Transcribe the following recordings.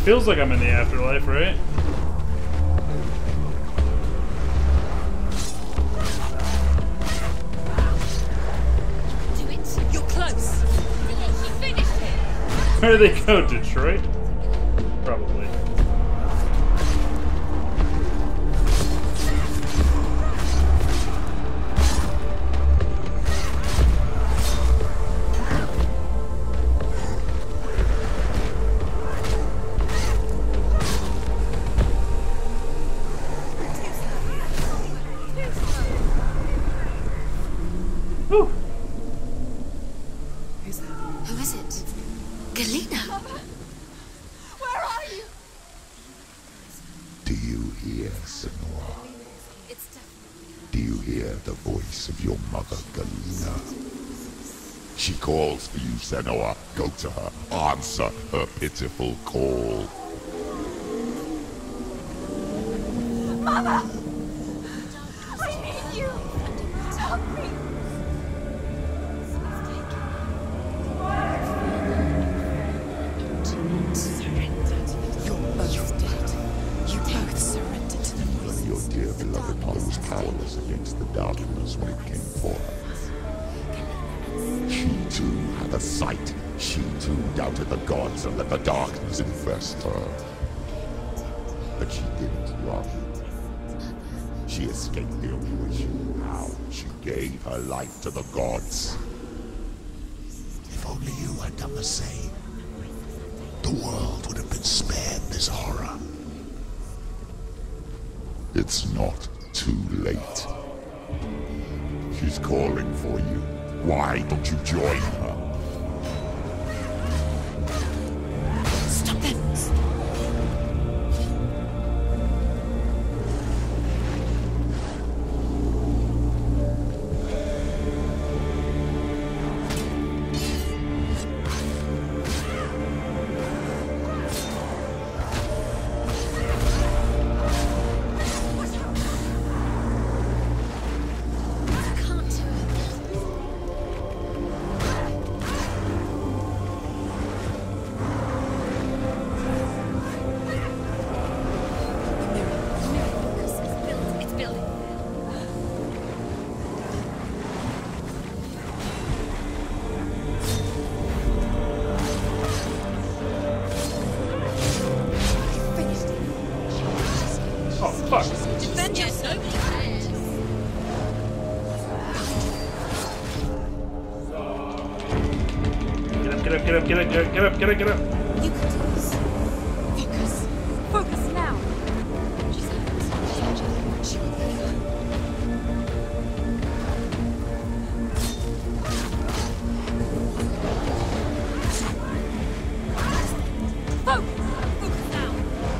feels like I'm in the afterlife, right? Do it. You're close. You finished it. Where do they go? Detroit? Probably. Whew. Who's that? Who is it? Galena. Where are you? Do you hear, Senua? It's definitely. Do you hear the voice of your mother, Galena? She calls for you, Senua. Go to her. Answer her pitiful call. Mother! I need you! Help me! You're both dead. You both surrendered to the voices. Your dear beloved mother was powerless against the darkness when it came for her. She too had a sight. She too doubted the gods and let the darkness infest her. But she didn't run. She escaped the only way she knew how. She gave her life to the gods. If only you had done the same, the world would have been spared this horror. It's not too late. She's calling for you. Why don't you join her? Stop them! Fuck. Defend yourself! Get up, get up, get up, get up, get up, get up, get up. You can do this. Focus. Focus now. Focus. Focus now.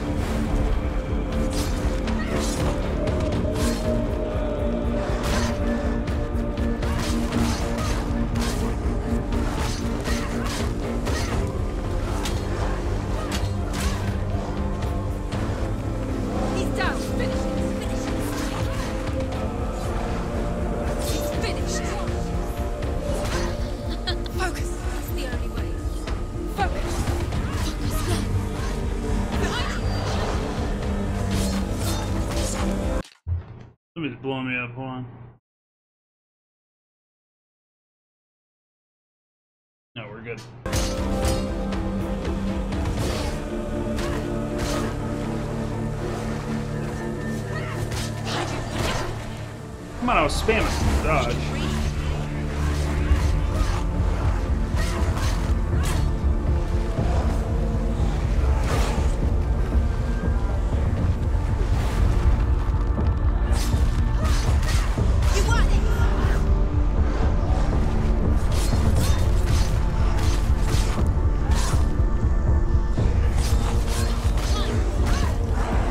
He's down. Finish it. Finish it. It's finished. Focus. That's the only way. Focus. Focus now. Behind you. Somebody's blowing me up. Hold on. No, we're good. Come on, I was spamming dodge. You want it.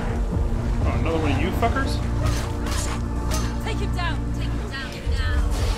Oh, another one of you fuckers? Take him down. Take him down now.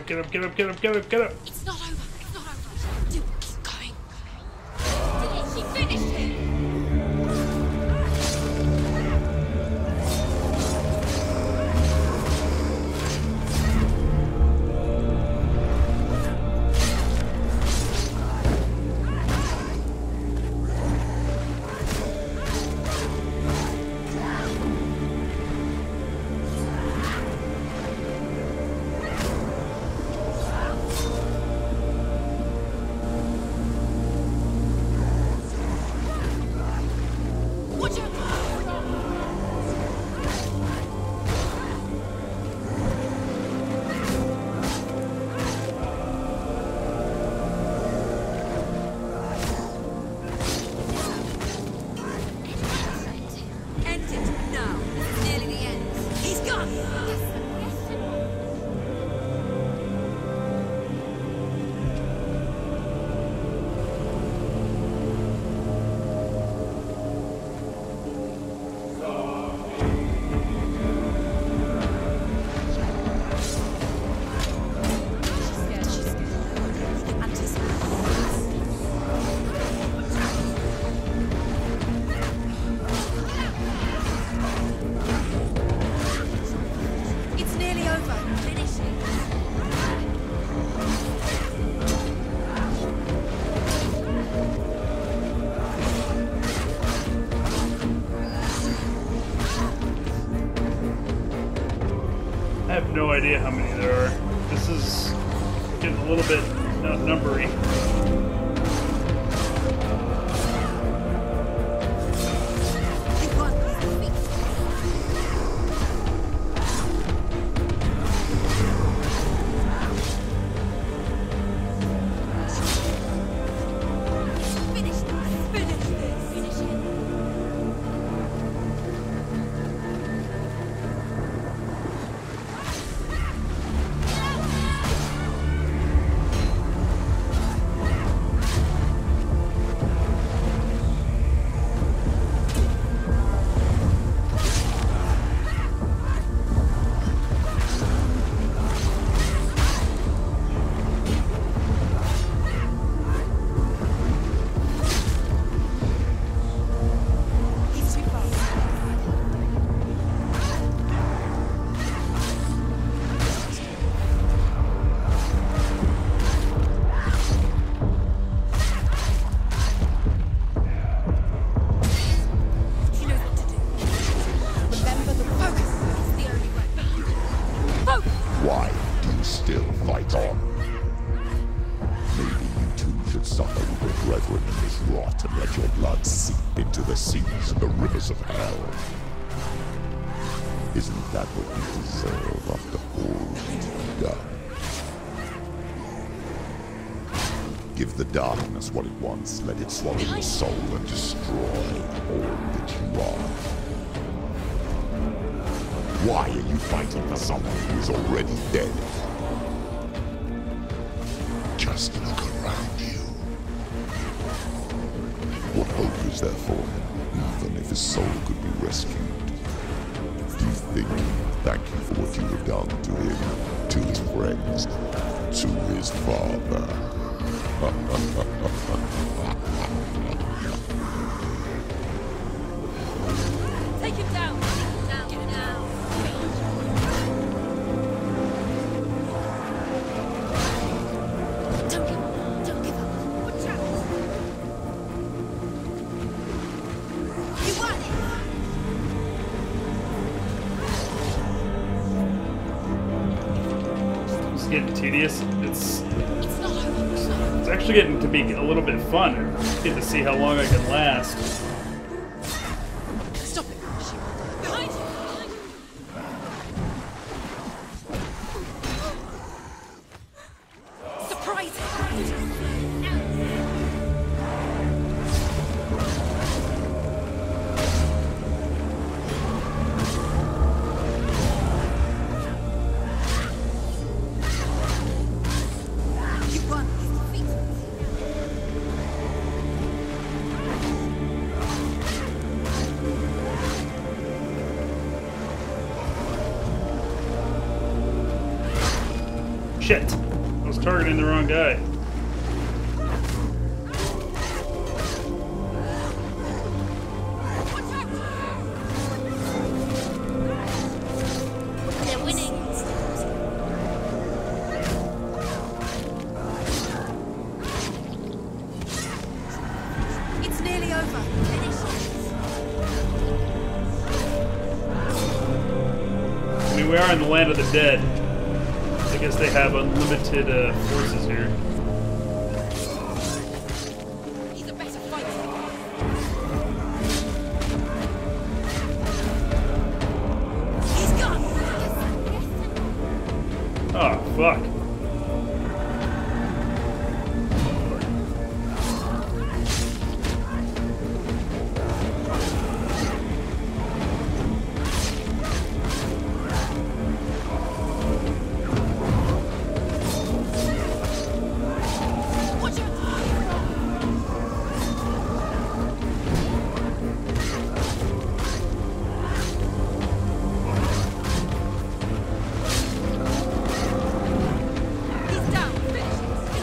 up, get up, get up, get up, get up, get up. It's not over. It's not over. Do it. Keep going. Did it? She finished him. I have no idea how many there are. This is getting a little bit numbery. Of hell. Isn't that what you deserve after all you've done? Give the darkness what it wants, let it swallow your soul and destroy all that you are. Why are you fighting for someone who is already dead? Just look around you. What hope is there for him? Even if his soul could be rescued. Do you think he would thank you for what you have done to him, to his friends, to his father? Take him down! Down, get down! Don't give up! Watch out! You won it! It's getting tedious. It's not over. it's actually getting to be a little bit fun. I get to see how long I can last. Stop it! Behind you! Surprising! You won. Shit! I was targeting the wrong guy. They're winning. It's nearly over. Finish I mean, we are in the land of the dead. I guess they have unlimited forces here. He's a better fighter. He's gone. Oh, fuck. Watch out. He's down. Finish.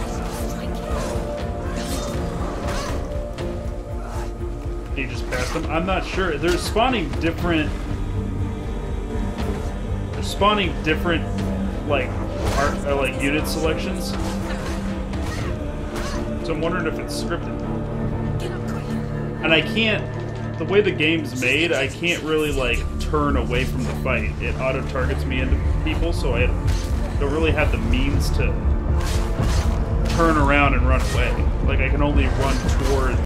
He just passed him. I'm not sure. They're spawning different. They're spawning different, like art, like unit selections. So I'm wondering if it's scripted. Get up quick. And I can't. The way the game's made, I can't really like turn away from the fight. It auto targets me into people, so I don't really have the means to turn around and run away. Like I can only run towards